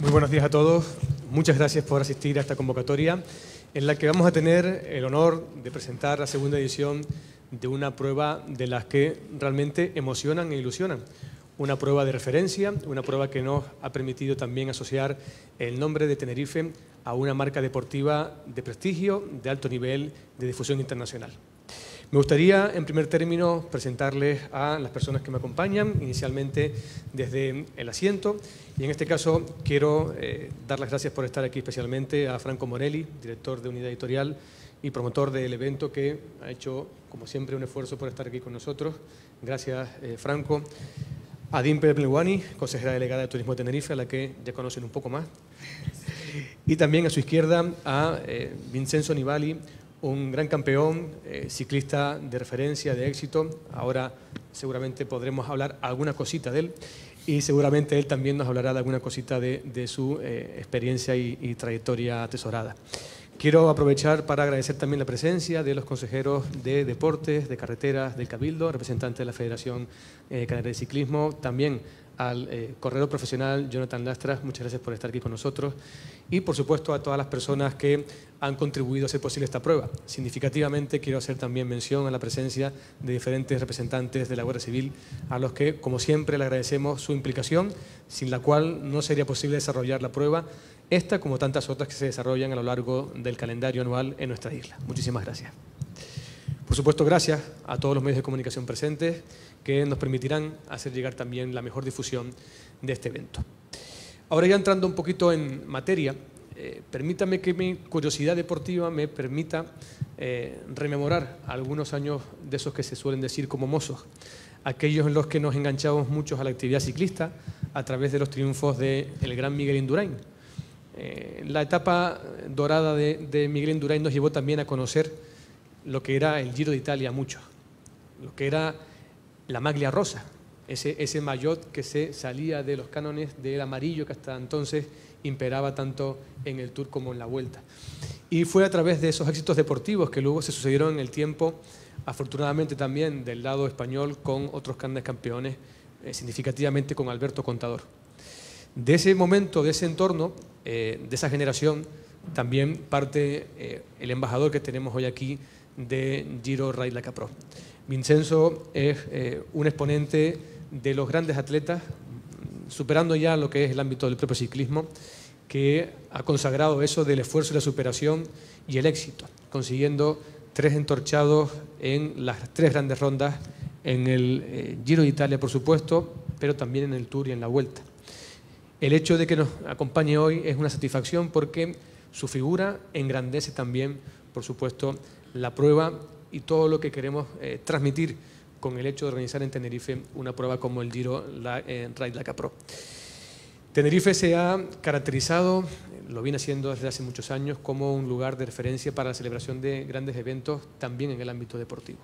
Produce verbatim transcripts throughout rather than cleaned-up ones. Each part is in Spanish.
Muy buenos días a todos. Muchas gracias por asistir a esta convocatoria en la que vamos a tener el honor de presentar la segunda edición de una prueba de las que realmente emocionan e ilusionan. Una prueba de referencia, una prueba que nos ha permitido también asociar el nombre de Tenerife a una marca deportiva de prestigio, de alto nivel, de difusión internacional. Me gustaría, en primer término, presentarles a las personas que me acompañan, inicialmente desde el asiento. Y en este caso quiero eh, dar las gracias por estar aquí, especialmente a Franco Morelli, director de Unidad Editorial y promotor del evento, que ha hecho, como siempre, un esfuerzo por estar aquí con nosotros. Gracias, eh, Franco. A Dimpe Plewani, consejera delegada de Turismo de Tenerife, a la que ya conocen un poco más. Y también a su izquierda a eh, Vincenzo Nibali, un gran campeón, eh, ciclista de referencia, de éxito. Ahora seguramente podremos hablar alguna cosita de él y seguramente él también nos hablará de alguna cosita de, de su eh, experiencia y, y trayectoria atesorada. Quiero aprovechar para agradecer también la presencia de los consejeros de deportes, de carreteras, del Cabildo, representante de la Federación eh, Canaria de Ciclismo, también al eh, corredor profesional Jonathan Lastras, muchas gracias por estar aquí con nosotros, y por supuesto a todas las personas que han contribuido a hacer posible esta prueba. Significativamente quiero hacer también mención a la presencia de diferentes representantes de la Guardia Civil, a los que, como siempre, le agradecemos su implicación, sin la cual no sería posible desarrollar la prueba, esta como tantas otras que se desarrollan a lo largo del calendario anual en nuestra isla. Muchísimas gracias. Por supuesto, gracias a todos los medios de comunicación presentes que nos permitirán hacer llegar también la mejor difusión de este evento. Ahora ya entrando un poquito en materia, eh, permítame que mi curiosidad deportiva me permita eh, rememorar algunos años de esos que se suelen decir como mozos, aquellos en los que nos enganchamos muchos a la actividad ciclista a través de los triunfos del gran Miguel Indurain. Eh, la etapa dorada de, de Miguel Indurain nos llevó también a conocer lo que era el Giro de Italia mucho, lo que era la maglia rosa, ese, ese maillot que se salía de los cánones del amarillo que hasta entonces imperaba tanto en el Tour como en la Vuelta. Y fue a través de esos éxitos deportivos que luego se sucedieron en el tiempo, afortunadamente también del lado español, con otros grandes campeones, eh, significativamente con Alberto Contador. De ese momento, de ese entorno, eh, de esa generación, también parte eh, el embajador que tenemos hoy aquí de Giro Ride Like a Pro. Vincenzo es eh, un exponente de los grandes atletas, superando ya lo que es el ámbito del propio ciclismo, que ha consagrado eso del esfuerzo y la superación y el éxito, consiguiendo tres entorchados en las tres grandes rondas, en el eh, Giro de Italia, por supuesto, pero también en el Tour y en la Vuelta. El hecho de que nos acompañe hoy es una satisfacción porque su figura engrandece también, por supuesto, la prueba y todo lo que queremos eh, transmitir con el hecho de organizar en Tenerife una prueba como el Giro la, eh, Ride Like a Pro. Tenerife se ha caracterizado, lo viene haciendo desde hace muchos años, como un lugar de referencia para la celebración de grandes eventos también en el ámbito deportivo.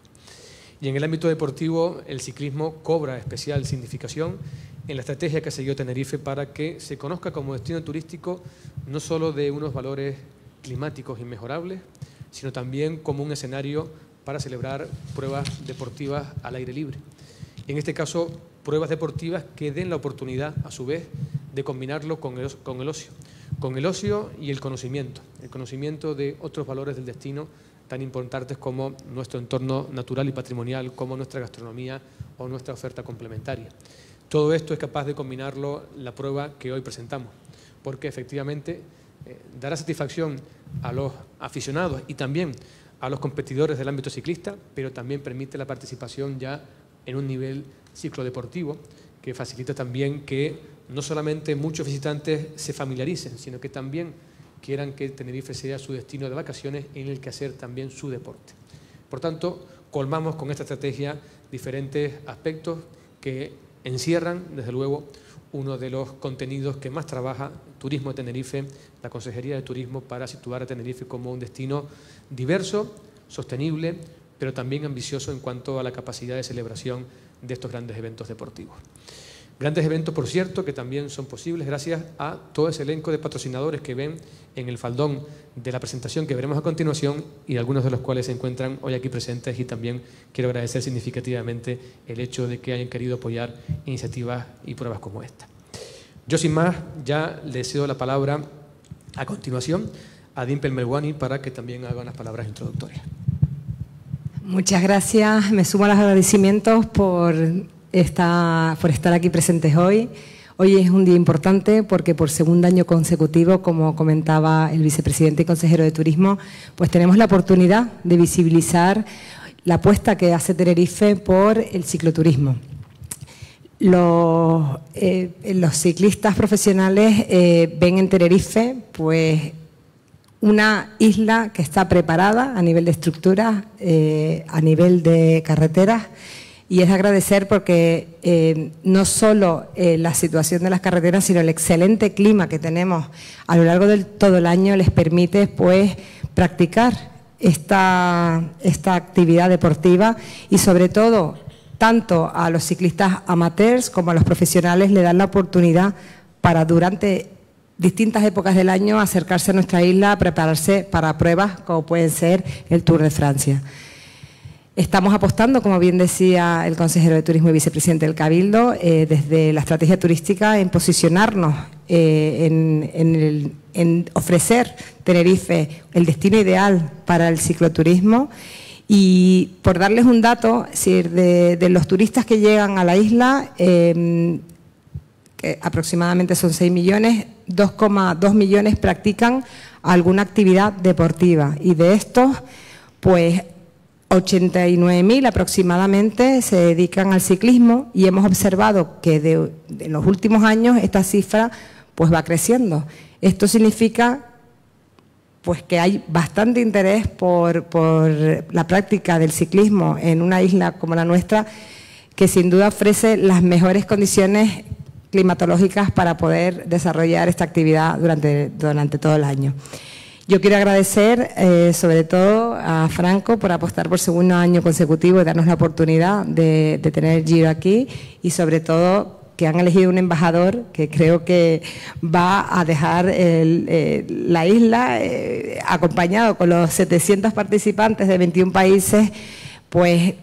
Y en el ámbito deportivo el ciclismo cobra especial significación en la estrategia que ha seguido Tenerife para que se conozca como destino turístico no solo de unos valores climáticos inmejorables, sino también como un escenario para celebrar pruebas deportivas al aire libre. Y en este caso, pruebas deportivas que den la oportunidad, a su vez, de combinarlo con el, con el ocio, con el ocio y el conocimiento, el conocimiento de otros valores del destino tan importantes como nuestro entorno natural y patrimonial, como nuestra gastronomía o nuestra oferta complementaria. Todo esto es capaz de combinarlo la prueba que hoy presentamos, porque efectivamente eh, dará satisfacción a los aficionados y también a los competidores del ámbito ciclista, pero también permite la participación ya en un nivel ciclodeportivo que facilita también que no solamente muchos visitantes se familiaricen, sino que también quieran que Tenerife sea su destino de vacaciones en el que hacer también su deporte. Por tanto, colmamos con esta estrategia diferentes aspectos que encierran, desde luego, uno de los contenidos que más trabaja Turismo de Tenerife, la Consejería de Turismo, para situar a Tenerife como un destino diverso, sostenible, pero también ambicioso en cuanto a la capacidad de celebración de estos grandes eventos deportivos. Grandes eventos, por cierto, que también son posibles gracias a todo ese elenco de patrocinadores que ven en el faldón de la presentación que veremos a continuación y algunos de los cuales se encuentran hoy aquí presentes, y también quiero agradecer significativamente el hecho de que hayan querido apoyar iniciativas y pruebas como esta. Yo sin más ya le cedo la palabra a continuación a Dimple Melwani para que también haga unas palabras introductorias. Muchas gracias. Me sumo a los agradecimientos por, esta, por estar aquí presentes hoy. Hoy es un día importante porque por segundo año consecutivo, como comentaba el vicepresidente y consejero de Turismo, pues tenemos la oportunidad de visibilizar la apuesta que hace Tenerife por el cicloturismo. Los, eh, los ciclistas profesionales eh, ven en Tenerife pues una isla que está preparada a nivel de estructuras, eh, a nivel de carreteras, y es agradecer porque eh, no solo eh, la situación de las carreteras, sino el excelente clima que tenemos a lo largo de todo el año les permite pues practicar esta, esta actividad deportiva, y sobre todo tanto a los ciclistas amateurs como a los profesionales le dan la oportunidad para durante distintas épocas del año acercarse a nuestra isla, prepararse para pruebas como pueden ser el Tour de Francia. Estamos apostando, como bien decía el consejero de Turismo y vicepresidente del Cabildo, eh, desde la estrategia turística en posicionarnos, eh, en, en, el, en ofrecer Tenerife el destino ideal para el cicloturismo. Y por darles un dato, es decir, de, de los turistas que llegan a la isla, eh, que aproximadamente son seis millones, dos coma dos millones practican alguna actividad deportiva, y de estos, pues ochenta y nueve mil aproximadamente se dedican al ciclismo, y hemos observado que de, de en los últimos años esta cifra pues va creciendo. Esto significa pues que hay bastante interés por, por la práctica del ciclismo en una isla como la nuestra, que sin duda ofrece las mejores condiciones climatológicas para poder desarrollar esta actividad durante, durante todo el año. Yo quiero agradecer eh, sobre todo a Franco por apostar por segundo año consecutivo y darnos la oportunidad de, de tener el Giro aquí, y sobre todo que han elegido un embajador que creo que va a dejar el, eh, la isla eh, acompañado con los setecientos participantes de veintiún países, pues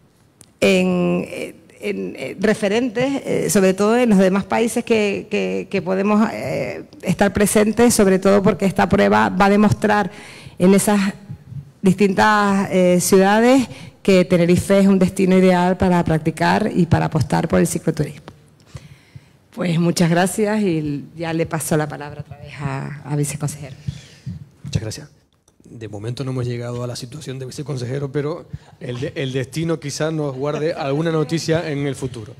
en, en, en referentes, eh, sobre todo en los demás países que, que, que podemos eh, estar presentes, sobre todo porque esta prueba va a demostrar en esas distintas eh, ciudades que Tenerife es un destino ideal para practicar y para apostar por el cicloturismo. Pues muchas gracias, y ya le paso la palabra otra vez a, a viceconsejero. Muchas gracias. De momento no hemos llegado a la situación de viceconsejero, pero el, de, el destino quizás nos guarde alguna noticia en el futuro.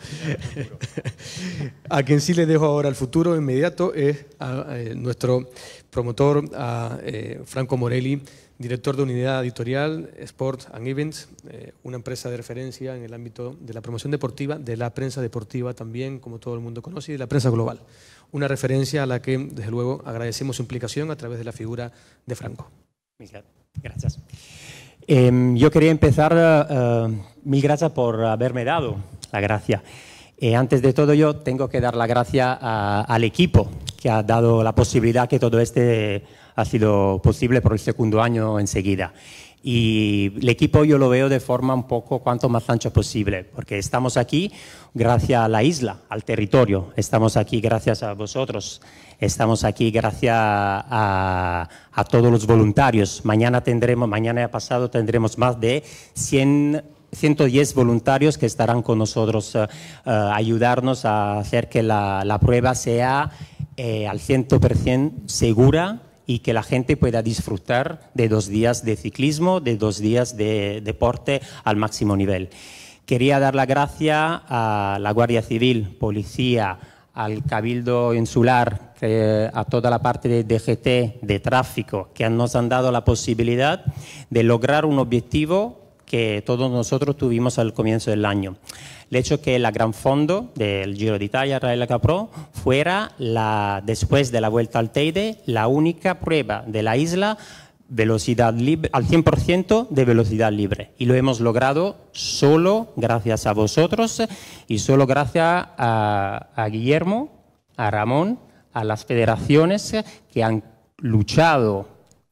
A quien sí le dejo ahora el futuro inmediato es a, a nuestro promotor, a eh, Franco Morelli, director de unidad editorial Sport and Events, eh, una empresa de referencia en el ámbito de la promoción deportiva, de la prensa deportiva también, como todo el mundo conoce, y de la prensa global. Una referencia a la que, desde luego, agradecemos su implicación a través de la figura de Franco. Gracias. Eh, yo quería empezar, uh, mil gracias por haberme dado la gracia. Eh, antes de todo, yo tengo que dar la gracia a, al equipo que ha dado la posibilidad que todo este ha sido posible por el segundo año enseguida. Y el equipo yo lo veo de forma un poco cuanto más ancha posible, porque estamos aquí gracias a la isla, al territorio, estamos aquí gracias a vosotros, estamos aquí gracias a, a todos los voluntarios. Mañana tendremos, mañana pasado tendremos más de cien, ciento diez voluntarios que estarán con nosotros, uh, uh, ayudarnos a hacer que la, la prueba sea eh, al cien por ciento segura, y que la gente pueda disfrutar de dos días de ciclismo, de dos días de deporte al máximo nivel. Quería dar la gracia a la Guardia Civil, Policía, al Cabildo Insular, eh, a toda la parte de D G T, de tráfico, que nos han dado la posibilidad de lograr un objetivo que todos nosotros tuvimos al comienzo del año. El hecho que la gran fondo del Giro d'Italia Rally Pro fuera, la, después de la Vuelta al Teide, la única prueba de la isla velocidad libre, al cien por ciento de velocidad libre. Y lo hemos logrado solo gracias a vosotros y solo gracias a, a Guillermo, a Ramón, a las federaciones que han luchado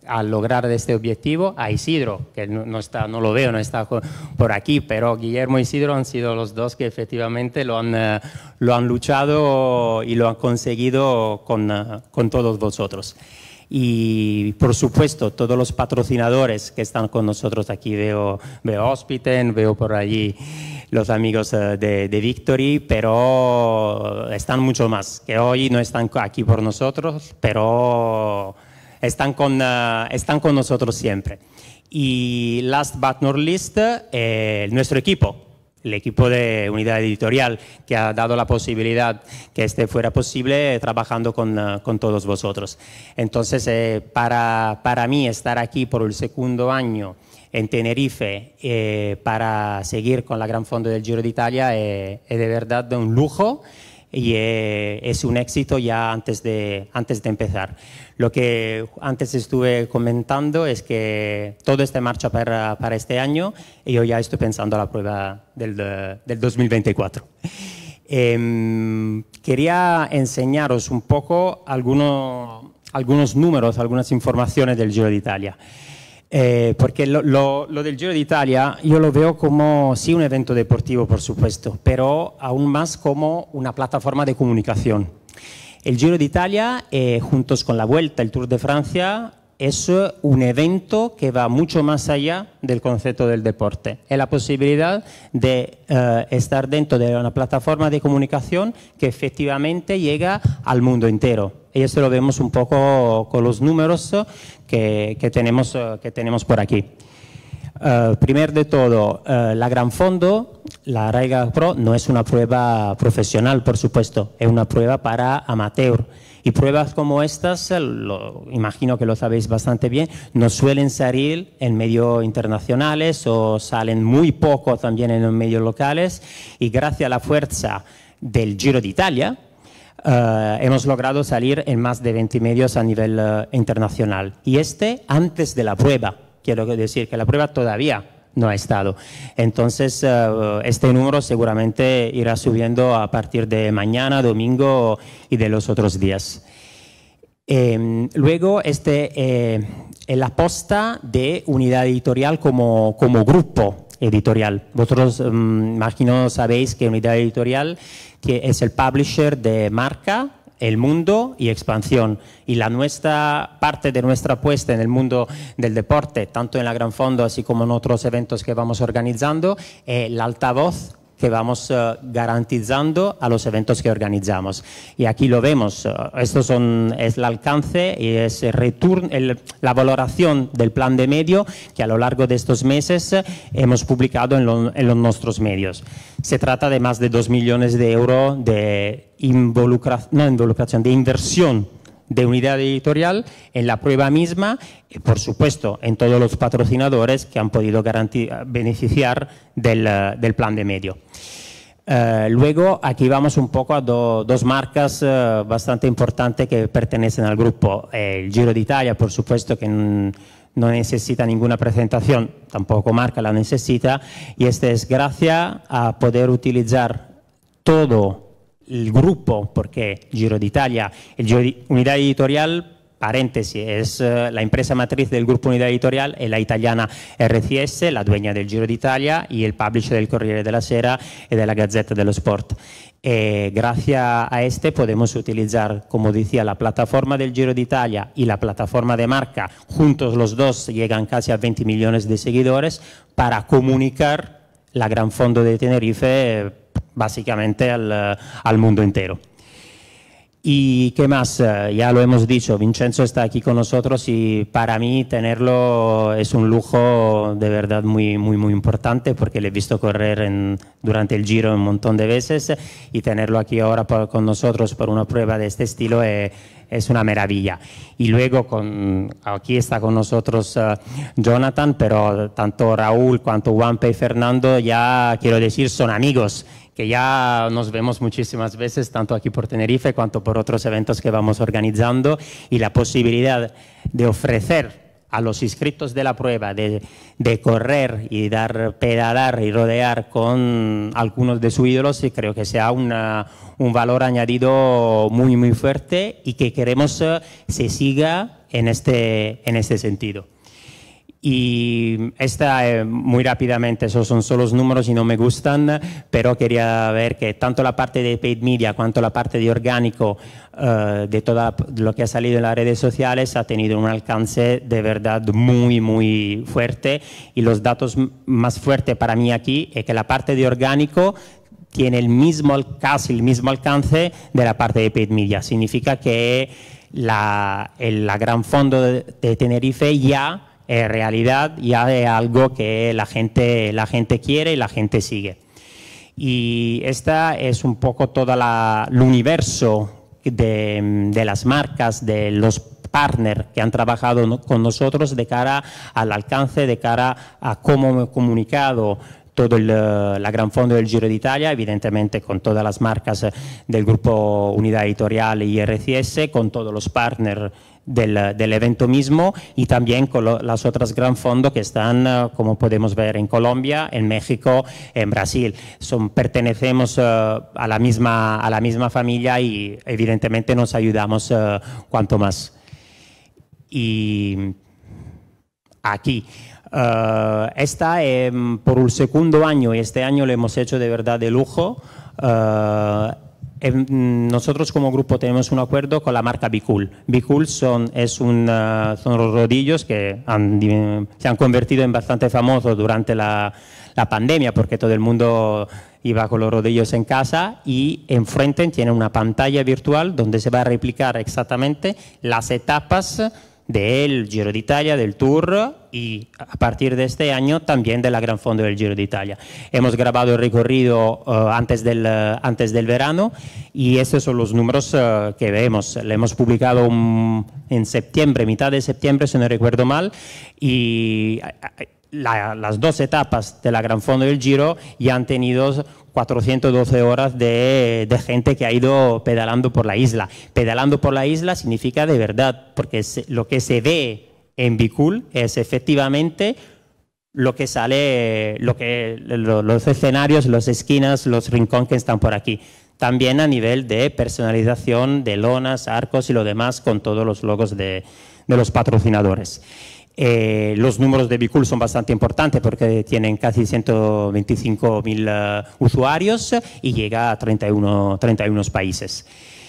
a lograr este objetivo, a Isidro, que no, no, está, no lo veo, no está por aquí, pero Guillermo y Isidro han sido los dos que efectivamente lo han, uh, lo han luchado y lo han conseguido con, uh, con todos vosotros. Y por supuesto todos los patrocinadores que están con nosotros aquí, veo, veo Hospiten, veo por allí los amigos uh, de, de Victory, pero están mucho más, que hoy no están aquí por nosotros, pero están con, uh, están con nosotros siempre. Y last but not least, eh, nuestro equipo. El equipo de Unidad Editorial, que ha dado la posibilidad que este fuera posible trabajando con, uh, con todos vosotros. Entonces, eh, para, para mí estar aquí por el segundo año en Tenerife eh, para seguir con la Gran Fondo del Giro d'Italia es eh, de verdad un lujo y eh, es un éxito ya antes de, antes de empezar. Lo que antes estuve comentando es que todo está en marcha para, para este año y yo ya estoy pensando en la prueba del, del dos mil veinticuatro. Eh, quería enseñaros un poco algunos, algunos números, algunas informaciones del Giro d'Italia. Eh, porque lo, lo, lo del Giro d'Italia yo lo veo como, sí, un evento deportivo, por supuesto, pero aún más como una plataforma de comunicación. El Giro d'Italia, eh, juntos con la Vuelta, el Tour de Francia, es un evento que va mucho más allá del concepto del deporte. Es la posibilidad de eh, estar dentro de una plataforma de comunicación que efectivamente llega al mundo entero. Y esto lo vemos un poco con los números que, que, tenemos, que tenemos por aquí. Uh, primero de todo, uh, la Gran Fondo, la Raiga Pro, no es una prueba profesional, por supuesto, es una prueba para amateur. Y pruebas como estas, lo, imagino que lo sabéis bastante bien, no suelen salir en medios internacionales o salen muy poco también en los medios locales. Y gracias a la fuerza del Giro d'Italia, Uh, hemos logrado salir en más de veinte medios a nivel uh, internacional. Y este antes de la prueba. Quiero decir que la prueba todavía no ha estado. Entonces, uh, este número seguramente irá subiendo a partir de mañana, domingo y de los otros días. Eh, luego, este, eh, la aposta de Unidad Editorial como, como grupo editorial. Vosotros, um, imagino, sabéis que Unidad Editorial que es el publisher de Marca, El Mundo y Expansión. Y la nuestra parte de nuestra apuesta en el mundo del deporte, tanto en la Gran Fondo así como en otros eventos que vamos organizando, es el altavoz que vamos uh, garantizando a los eventos que organizamos. Y aquí lo vemos, uh, esto son, es el alcance y es el return, el, la valoración del plan de medio que a lo largo de estos meses uh, hemos publicado en, lo, en los nuestros medios. Se trata de más de dos millones de euros de, involucra, no, involucración, de inversión de Unidad Editorial en la prueba misma y, por supuesto, en todos los patrocinadores que han podido beneficiar del, uh, del plan de medio. Uh, luego, aquí vamos un poco a do, dos marcas uh, bastante importantes que pertenecen al grupo. El Giro d'Italia, por supuesto, que no necesita ninguna presentación, tampoco Marca la necesita, y este es gracias a poder utilizar todo el grupo, porque Giro d'Italia, el Giro di, Unidad Editorial, paréntesis, es uh, la empresa matriz del grupo Unidad Editorial, es la italiana R C S, la dueña del Giro d'Italia y el publisher del Corriere della Sera y de la Gazzetta dello Sport. Eh, gracias a este podemos utilizar, como decía, la plataforma del Giro d'Italia y la plataforma de Marca, juntos los dos llegan casi a veinte millones de seguidores, para comunicar la Gran Fondo de Tenerife eh, básicamente al, al mundo entero. ¿Y qué más? Ya lo hemos dicho, Vincenzo está aquí con nosotros y para mí tenerlo es un lujo de verdad muy, muy, muy importante, porque le he visto correr en, durante el Giro un montón de veces, y tenerlo aquí ahora por, con nosotros por una prueba de este estilo es, es una maravilla. Y luego con, aquí está con nosotros uh, Jonathan, pero tanto Raúl cuanto Juanpe y Fernando, ya quiero decir, son amigos que ya nos vemos muchísimas veces, tanto aquí por Tenerife cuanto por otros eventos que vamos organizando, y la posibilidad de ofrecer a los inscritos de la prueba de, de correr y dar, pedalar y rodear con algunos de sus ídolos, y creo que sea una, un valor añadido muy, muy fuerte, y que queremos uh, se siga en este, en este sentido. Y esta, eh, muy rápidamente, esos son solo los números y no me gustan, pero quería ver que tanto la parte de paid media cuanto la parte de orgánico uh, de todo lo que ha salido en las redes sociales ha tenido un alcance de verdad muy, muy fuerte. Y los datos más fuertes para mí aquí es que la parte de orgánico tiene el mismo, casi el mismo alcance de la parte de paid media. Significa que la, el la gran fondo de, de Tenerife ya en realidad ya es algo que la gente, la gente quiere y la gente sigue. Y esta es un poco todo el universo de, de las marcas, de los partners que han trabajado con nosotros de cara al alcance, de cara a cómo hemos comunicado todo el la gran fondo del Giro d'Italia, evidentemente con todas las marcas del grupo Unidad Editorial y R C S, con todos los partners del, del evento mismo y también con lo, las otras gran fondos que están, como podemos ver, en Colombia, en México, en Brasil. Son, pertenecemos uh, a, la misma, a la misma familia y evidentemente nos ayudamos uh, cuanto más. Y aquí. Uh, esta es um, por el segundo año y este año lo hemos hecho de verdad de lujo. Uh, em, nosotros como grupo tenemos un acuerdo con la marca Bicool. Bicool son, es un, uh, son los rodillos que han, se han convertido en bastante famosos durante la, la pandemia porque todo el mundo iba con los rodillos en casa y enfrente tiene una pantalla virtual donde se va a replicar exactamente las etapas del Giro d'Italia, del Tour y a partir de este año también de la Gran Fondo del Giro d'Italia. Hemos grabado el recorrido uh, antes, del, uh, antes del verano y estos son los números uh, que vemos. Le hemos publicado un, en septiembre, mitad de septiembre si no recuerdo mal, y la, las dos etapas de la Gran Fondo del Giro ya han tenido cuatrocientas doce horas de, de gente que ha ido pedalando por la isla. Pedalando por la isla significa de verdad, porque se, lo que se ve en Bicool es efectivamente lo que sale, lo que, lo, los escenarios, las esquinas, los rincones que están por aquí. También a nivel de personalización de lonas, arcos y lo demás con todos los logos de, de los patrocinadores. Eh, los números de Bicool son bastante importantes porque tienen casi ciento veinticinco mil uh, usuarios y llega a treinta y uno países.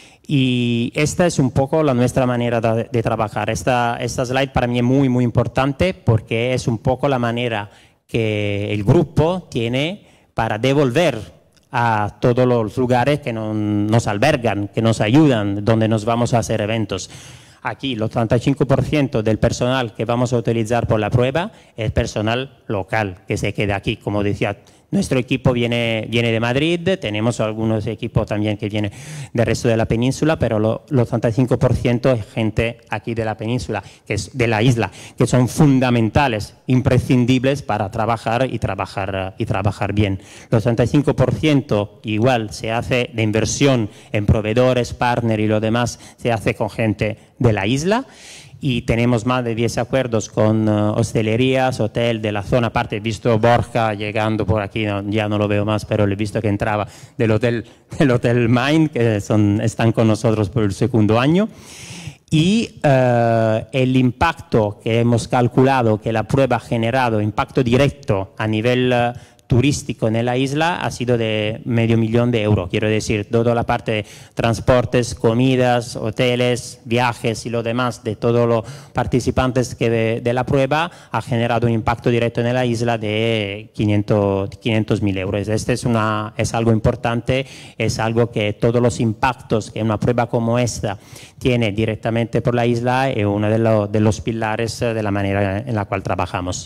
Y esta es un poco la nuestra manera de, de trabajar. Esta, esta slide para mí es muy, muy importante porque es un poco la manera que el grupo tiene para devolver a todos los lugares que no, nos albergan, que nos ayudan, donde nos vamos a hacer eventos. Aquí, el treinta y cinco por ciento del personal que vamos a utilizar por la prueba es personal local, que se queda aquí. Como decía, nuestro equipo viene, viene de Madrid, tenemos algunos equipos también que vienen del resto de la península, pero lo, los treinta y cinco por ciento es gente aquí de la península, que es de la isla, que son fundamentales, imprescindibles para trabajar y trabajar, y trabajar bien. Los treinta y cinco por ciento igual se hace de inversión en proveedores, partner y lo demás, se hace con gente de la isla. Y tenemos más de diez acuerdos con uh, hostelerías, hotel de la zona. Aparte, he visto Borja llegando por aquí, no, ya no lo veo más, pero le he visto que entraba del hotel, del hotel Mind, que son, están con nosotros por el segundo año. Y uh, el impacto que hemos calculado que la prueba ha generado, impacto directo a nivel uh, turístico en la isla ha sido de medio millón de euros. Quiero decir, toda la parte de transportes, comidas, hoteles, viajes y lo demás de todos los participantes que de, de la prueba ha generado un impacto directo en la isla de quinientos mil euros. Este es, una, es algo importante, es algo que todos los impactos que una prueba como esta tiene directamente por la isla es uno de, lo, de los pilares de la manera en la cual trabajamos.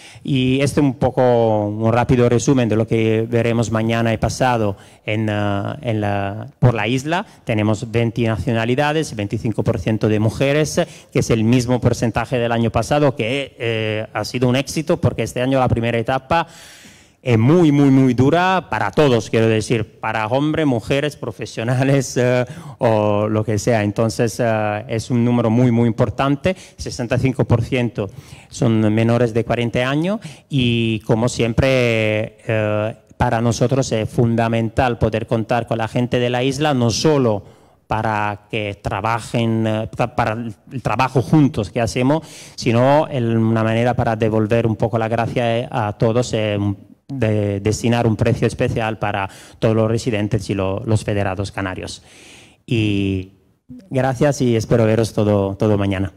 Y este es un poco un rápido resumen de lo que veremos mañana y pasado en, uh, en la, por la isla. Tenemos veinte nacionalidades, veinticinco por ciento de mujeres, que es el mismo porcentaje del año pasado, que eh, ha sido un éxito porque este año la primera etapa es muy, muy, muy dura para todos, quiero decir, para hombres, mujeres, profesionales eh, o lo que sea. Entonces eh, es un número muy, muy importante. sesenta y cinco por ciento son menores de cuarenta años y, como siempre, eh, para nosotros es fundamental poder contar con la gente de la isla, no solo para que trabajen, eh, para el trabajo juntos que hacemos, sino el, una manera para devolver un poco la gracia a todos, eh, de destinar un precio especial para todos los residentes y lo, los federados canarios. Y gracias y espero veros todo, todo mañana.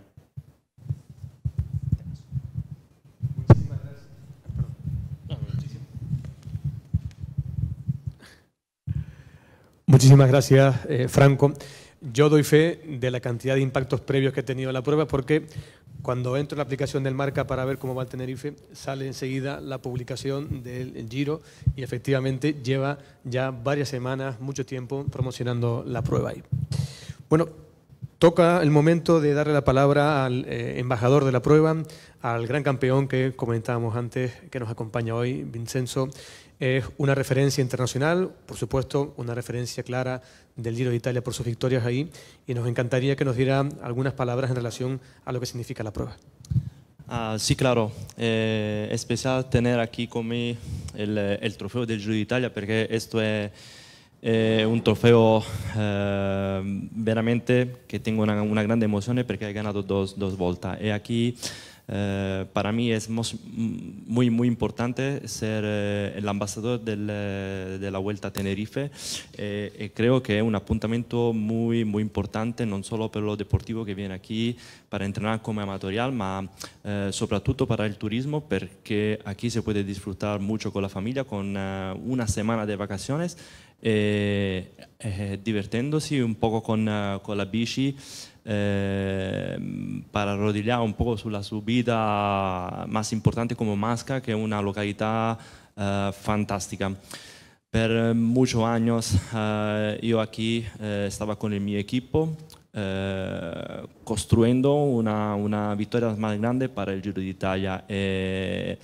Muchísimas gracias, eh, Franco. Yo doy fe de la cantidad de impactos previos que he tenido la prueba, porque cuando entro en la aplicación del Marca para ver cómo va el Tenerife, sale enseguida la publicación del Giro y efectivamente lleva ya varias semanas, mucho tiempo promocionando la prueba ahí. Bueno, toca el momento de darle la palabra al eh, embajador de la prueba, al gran campeón que comentábamos antes, que nos acompaña hoy, Vincenzo. Es una referencia internacional, por supuesto, una referencia clara del Giro de Italia por sus victorias ahí, y nos encantaría que nos diera algunas palabras en relación a lo que significa la prueba. Ah, sí, claro. Eh, es especial tener aquí conmigo el, el trofeo del Giro de Italia, porque esto es eh, un trofeo eh, veramente que tengo una, una grande emoción, porque he ganado dos, dos vueltas. Y aquí Eh, para mí es muy, muy importante ser eh, el embajador del, de la Vuelta a Tenerife. Eh, y creo que es un apuntamiento muy, muy importante, no solo per lo deportivo que viene aquí para entrenar como amatorial, ma eh, soprattutto para el turismo, porque aquí se puede disfrutar mucho con la familia, con uh, una semana de vacaciones, eh, eh, divirtiéndose un poco con, uh, con la bici. Eh, para rodillar un poco sulla subida más importante como Masca, que es una localidad uh, fantástica. Per muchos años uh, yo aquí uh, estaba con el, mi equipo uh, construyendo una, una victoria más grande para el Giro de Italia. Eh,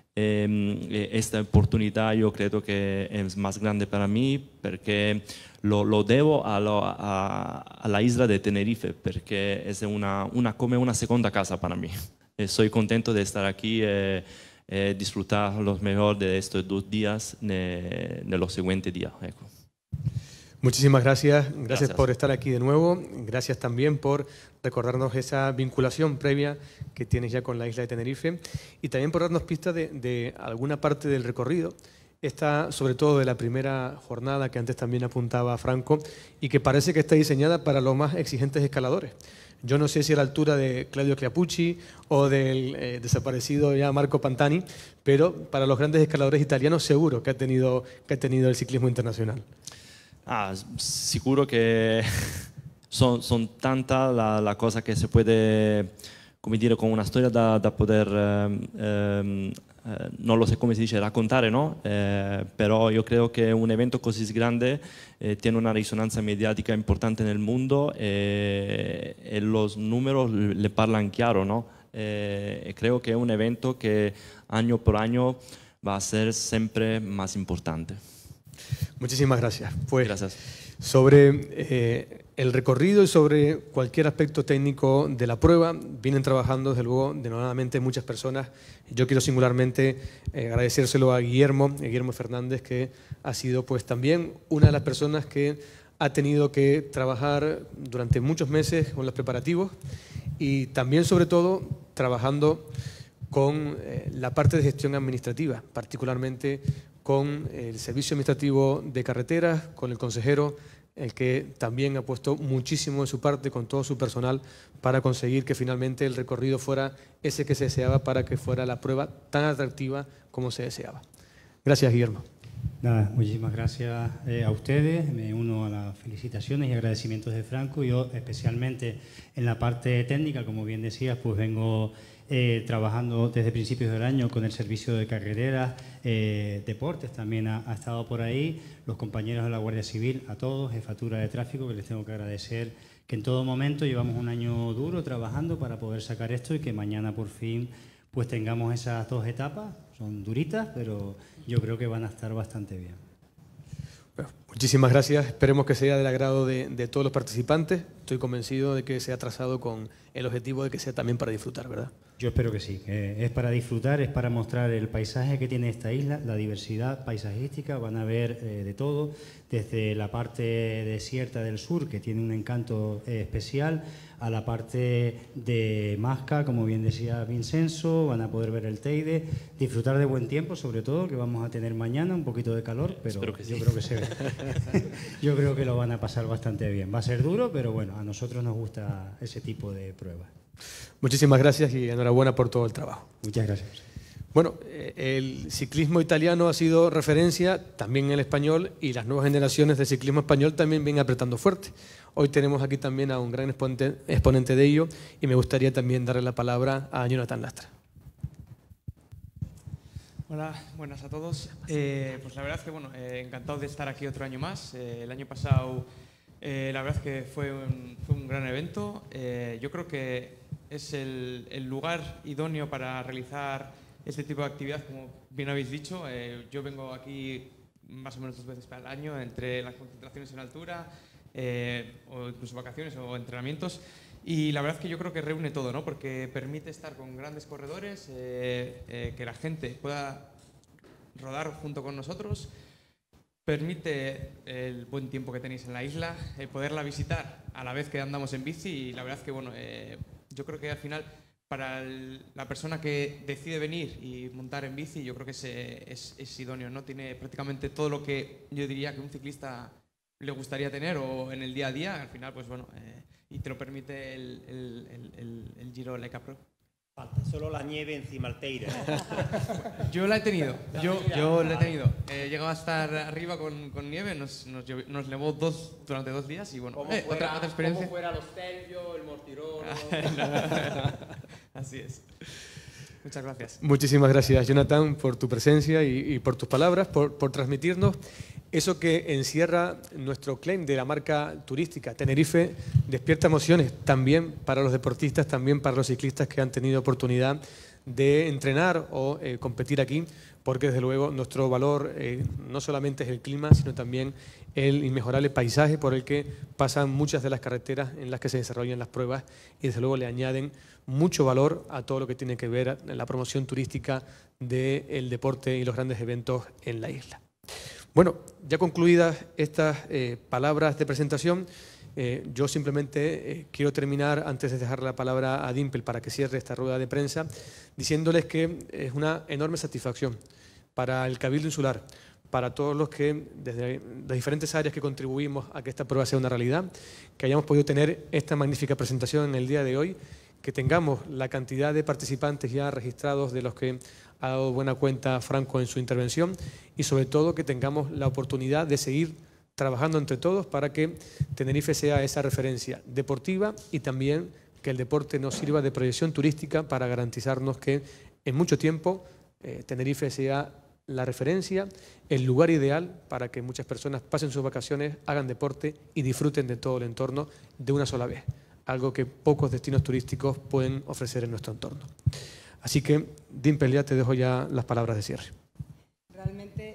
eh, esta oportunidad yo creo que es más grande para mí, porque Lo, lo debo a, lo, a, a la isla de Tenerife, porque es una, una, come una segunda casa para mí. Estoy contento de estar aquí y eh, eh, disfrutar lo mejor de estos dos días en los siguientes días. Ecco. Muchísimas gracias. gracias. Gracias por estar aquí de nuevo. Gracias también por recordarnos esa vinculación previa que tienes ya con la isla de Tenerife y también por darnos pistas de, de alguna parte del recorrido. Esta, sobre todo de la primera jornada que antes también apuntaba Franco y que parece que está diseñada para los más exigentes escaladores. Yo no sé si a la altura de Claudio Chiappucci o del eh, desaparecido ya Marco Pantani, pero para los grandes escaladores italianos seguro que ha tenido, que ha tenido el ciclismo internacional. Ah, seguro que son, son tantas las la cosas que se puede, come dire, con una storia da, da poter... Um, um, Eh, non lo so come si dice, raccontare, no? Eh, però io credo che un evento così grande eh, tiene una risonanza mediatica importante nel mondo e, e los números le parlan chiaro, no? Eh, e creo che è un evento che año por año va a ser siempre más importante. Muchísimas gracias. Pues, gracias. Sobre eh, el recorrido y sobre cualquier aspecto técnico de la prueba, vienen trabajando desde luego denodadamente muchas personas. Yo quiero singularmente eh, agradecérselo a Guillermo, a Guillermo Fernández, que ha sido pues también una de las personas que ha tenido que trabajar durante muchos meses con los preparativos y también sobre todo trabajando con eh, la parte de gestión administrativa, particularmente con el Servicio Administrativo de Carreteras, con el consejero, el que también ha puesto muchísimo de su parte con todo su personal para conseguir que finalmente el recorrido fuera ese que se deseaba, para que fuera la prueba tan atractiva como se deseaba. Gracias, Guillermo. Nada, muchísimas gracias eh, a ustedes. Me uno a las felicitaciones y agradecimientos de Franco. Yo especialmente en la parte técnica, como bien decías, pues vengo Eh, trabajando desde principios del año con el servicio de carreteras, eh, deportes también ha, ha estado por ahí, los compañeros de la Guardia Civil, a todos, jefatura de tráfico, que les tengo que agradecer que en todo momento llevamos un año duro trabajando para poder sacar esto y que mañana por fin pues tengamos esas dos etapas. Son duritas, pero yo creo que van a estar bastante bien. Bueno, muchísimas gracias. Esperemos que sea del agrado de, de todos los participantes. Estoy convencido de que se ha trazado con el objetivo de que sea también para disfrutar, ¿verdad? Yo espero que sí. Eh, es para disfrutar, es para mostrar el paisaje que tiene esta isla, la diversidad paisajística. Van a ver eh, de todo, desde la parte desierta del sur, que tiene un encanto eh, especial, a la parte de Masca, como bien decía Vincenzo. Van a poder ver el Teide, disfrutar de buen tiempo, sobre todo, que vamos a tener mañana, un poquito de calor, pero que yo sí. creo que se ve. Yo creo que lo van a pasar bastante bien. Va a ser duro, pero bueno, a nosotros nos gusta ese tipo de pruebas. Muchísimas gracias y enhorabuena por todo el trabajo. Muchas gracias. Bueno, el ciclismo italiano ha sido referencia también en el español y las nuevas generaciones de ciclismo español también vienen apretando fuerte. Hoy tenemos aquí también a un gran exponente, exponente de ello y me gustaría también darle la palabra a Jonathan Lastra. Hola, buenas a todos. Eh, pues la verdad es que bueno, eh, encantado de estar aquí otro año más. Eh, el año pasado eh, la verdad es que fue un, fue un gran evento. Eh, yo creo que es el, el lugar idóneo para realizar este tipo de actividad, como bien habéis dicho. Eh, yo vengo aquí más o menos dos veces al año, entre las concentraciones en altura, eh, o incluso vacaciones o entrenamientos. Y la verdad es que yo creo que reúne todo, ¿no? Porque permite estar con grandes corredores, eh, eh, que la gente pueda rodar junto con nosotros, permite el buen tiempo que tenéis en la isla, eh, poderla visitar a la vez que andamos en bici y la verdad es que bueno, eh, yo creo que al final para el, la persona que decide venir y montar en bici, yo creo que es, es, es idóneo, ¿no? Tiene prácticamente todo lo que yo diría que un ciclista le gustaría tener o en el día a día, al final pues bueno, eh, y te lo permite el, el, el, el, el Giro Leica Pro. Falta solo la nieve encima del Teide. Yo la he tenido, yo, yo la he tenido. He llegado a estar arriba con, con nieve, nos, nos, nos nevó dos, durante dos días y bueno, Como eh, fuera, otra, otra experiencia. como fuera los Stelvio, el Mortirolo. Así es. Muchas gracias. Muchísimas gracias, Jonathan, por tu presencia y, y por tus palabras, por, por transmitirnos eso que encierra nuestro claim de la marca turística. Tenerife despierta emociones también para los deportistas, también para los ciclistas que han tenido oportunidad de entrenar o eh, competir aquí, porque desde luego nuestro valor eh, no solamente es el clima, sino también el inmejorable paisaje por el que pasan muchas de las carreteras en las que se desarrollan las pruebas y desde luego le añaden mucho valor a todo lo que tiene que ver en la promoción turística del deporte y los grandes eventos en la isla. Bueno, ya concluidas estas eh, palabras de presentación, eh, yo simplemente eh, quiero terminar, antes de dejar la palabra a Dimple para que cierre esta rueda de prensa, diciéndoles que es una enorme satisfacción para el Cabildo Insular, para todos los que, desde las diferentes áreas que contribuimos a que esta prueba sea una realidad, que hayamos podido tener esta magnífica presentación en el día de hoy, que tengamos la cantidad de participantes ya registrados de los que ha dado buena cuenta Franco en su intervención y sobre todo que tengamos la oportunidad de seguir trabajando entre todos para que Tenerife sea esa referencia deportiva y también que el deporte nos sirva de proyección turística para garantizarnos que en mucho tiempo eh, Tenerife sea la referencia, el lugar ideal para que muchas personas pasen sus vacaciones, hagan deporte y disfruten de todo el entorno de una sola vez, algo que pocos destinos turísticos pueden ofrecer en nuestro entorno. Así que, Dimple, ya te dejo ya las palabras de cierre. Realmente,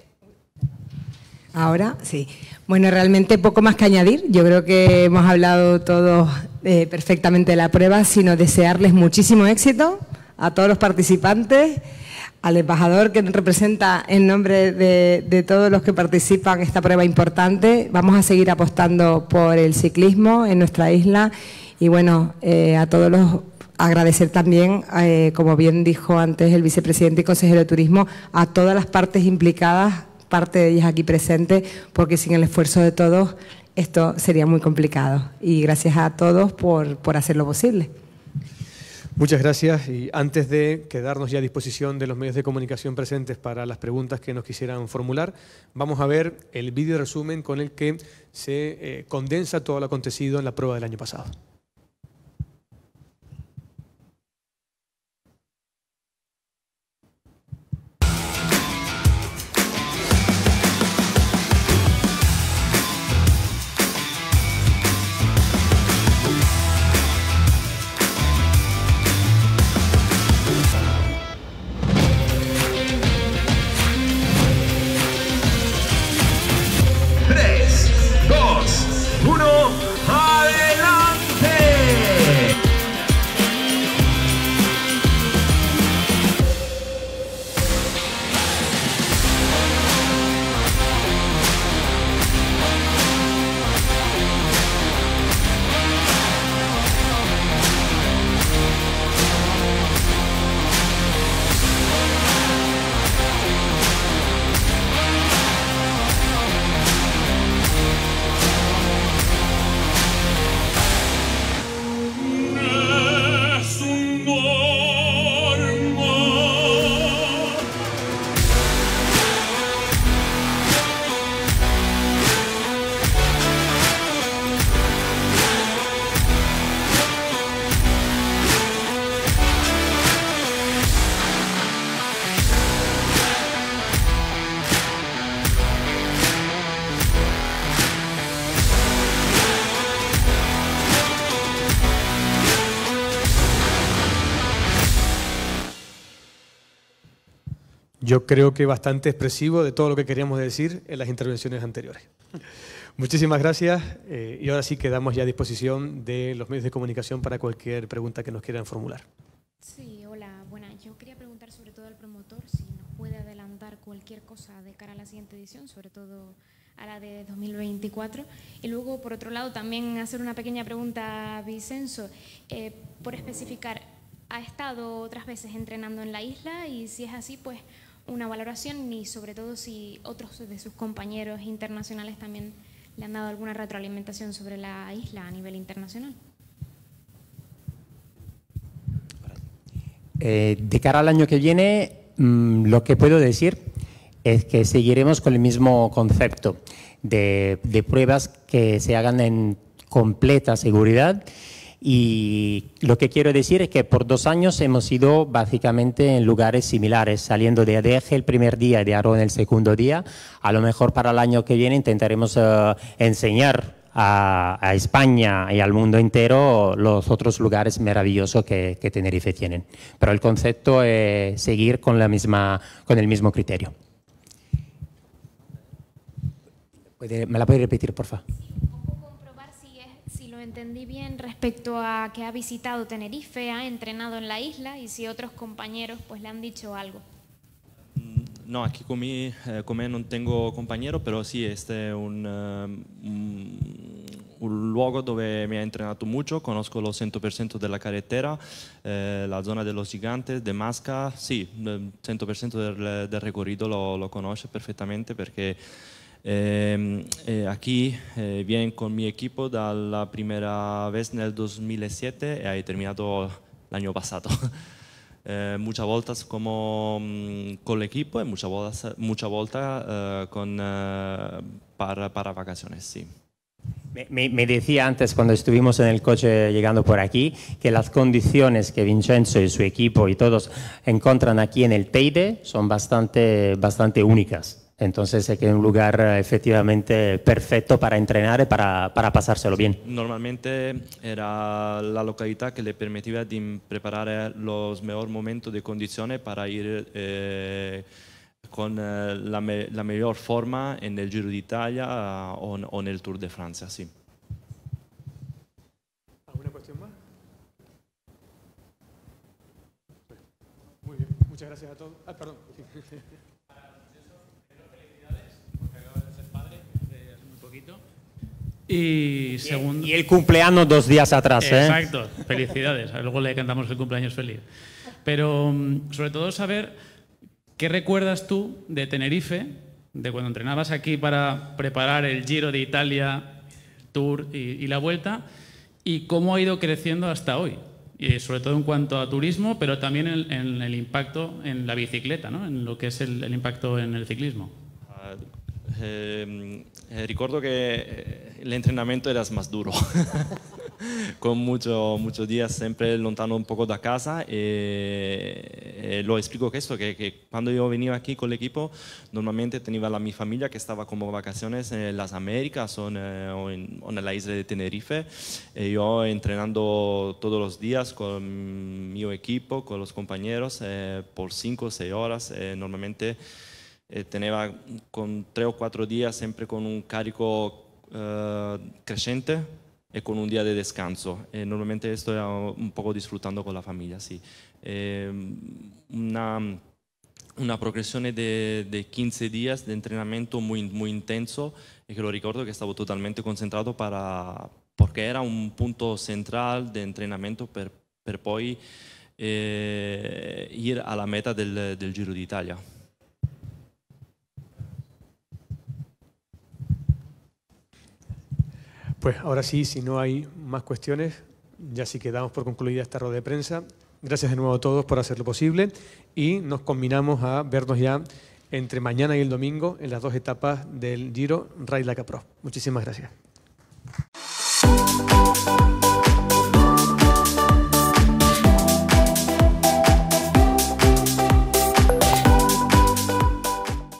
ahora sí. Bueno, realmente poco más que añadir. Yo creo que hemos hablado todos eh, perfectamente de la prueba, sino desearles muchísimo éxito a todos los participantes, al embajador que representa en nombre de, de todos los que participan en esta prueba importante. Vamos a seguir apostando por el ciclismo en nuestra isla y bueno, eh, a todos los agradecer también, eh, como bien dijo antes el vicepresidente y consejero de Turismo, a todas las partes implicadas, parte de ellas aquí presentes, porque sin el esfuerzo de todos esto sería muy complicado. Y gracias a todos por, por hacerlo posible. Muchas gracias y antes de quedarnos ya a disposición de los medios de comunicación presentes para las preguntas que nos quisieran formular, vamos a ver el vídeo resumen con el que se eh, condensa todo lo acontecido en la prueba del año pasado. yo creo que bastante expresivo de todo lo que queríamos decir en las intervenciones anteriores. Muchísimas gracias eh, y ahora sí quedamos ya a disposición de los medios de comunicación para cualquier pregunta que nos quieran formular. Sí, hola, buenas. Yo quería preguntar sobre todo al promotor si nos puede adelantar cualquier cosa de cara a la siguiente edición, sobre todo a la de dos mil veinticuatro. Y luego, por otro lado, también hacer una pequeña pregunta a Vicenzo, eh, por especificar, ¿ha estado otras veces entrenando en la isla? Y si es así, pues una valoración y sobre todo si otros de sus compañeros internacionales también le han dado alguna retroalimentación sobre la isla a nivel internacional. Eh, de cara al año que viene, mmm, lo que puedo decir es que seguiremos con el mismo concepto de, de pruebas que se hagan en completa seguridad. Y lo que quiero decir es que por dos años hemos ido básicamente en lugares similares, saliendo de Adeje el primer día y de Arón el segundo día. A lo mejor para el año que viene intentaremos uh, enseñar a, a España y al mundo entero los otros lugares maravillosos que, que Tenerife tienen. Pero el concepto es seguir con, la misma, con el mismo criterio. ¿Me la puede repetir, por favor? Entendí bien respecto a que ha visitado Tenerife, ha entrenado en la isla y si otros compañeros pues le han dicho algo. No, aquí con mí, eh, con me no tengo compañero, pero sí, este es un, uh, un, un lugar donde me ha entrenado mucho, conozco los cien por ciento de la carretera, eh, la zona de los gigantes, de Masca, sí, el cien por ciento del, del recorrido lo, lo conoce perfectamente porque Eh, eh, aquí eh, viene con mi equipo da la primera vez en el dos mil siete y he terminado el año pasado. eh, muchas vueltas como um, con el equipo y muchas vueltas, mucha vuelta, uh, con, uh, para, para vacaciones, sí. Me, me decía antes, cuando estuvimos en el coche llegando por aquí, que las condiciones que Vincenzo y su equipo y todos encuentran aquí en el Teide son bastante, bastante únicas. Entonces es que es un lugar efectivamente perfecto para entrenar y para, para pasárselo bien. Normalmente era la localidad que le permitía de preparar los mejores momentos de condiciones para ir eh, con eh, la, me, la mejor forma en el Giro d'Italia uh, o, o en el Tour de Francia, sí. ¿Alguna cuestión más? Muy bien, muchas gracias a todos. Ah, perdón. Y, segundo, y el cumpleaños dos días atrás. Exacto, ¿eh? Felicidades. Luego le cantamos el cumpleaños feliz. Pero sobre todo saber qué recuerdas tú de Tenerife, de cuando entrenabas aquí para preparar el Giro de Italia, Tour y, y la Vuelta, y cómo ha ido creciendo hasta hoy. Y sobre todo en cuanto a turismo, pero también en, en el impacto en la bicicleta, ¿no? En lo que es el, el impacto en el ciclismo. Uh, eh, eh, recuerdo que el entrenamiento era más duro, con muchos mucho días siempre lontano un poco de casa. Eh, eh, lo explico que esto, que, que cuando yo venía aquí con el equipo, normalmente tenía la mi familia que estaba como vacaciones en las Américas o en, o en, o en la isla de Tenerife. Eh, yo entrenando todos los días con mi equipo, con los compañeros, eh, por cinco o seis horas, eh, normalmente. Eh, tenía con tres o cuatro días siempre con un carico uh, creciente y con un día de descanso. Eh, normalmente estoy un poco disfrutando con la familia, sí. Eh, una, una progresión de, de quince días de entrenamiento muy, muy intenso y que lo recuerdo que estaba totalmente concentrado para, porque era un punto central de entrenamiento per, per poi eh, ir a la meta del, del Giro d'Italia. Pues ahora sí, si no hay más cuestiones, ya sí que damos por concluida esta rueda de prensa. Gracias de nuevo a todos por hacerlo posible y nos combinamos a vernos ya entre mañana y el domingo en las dos etapas del Giro Ride Like a Pro. Muchísimas gracias.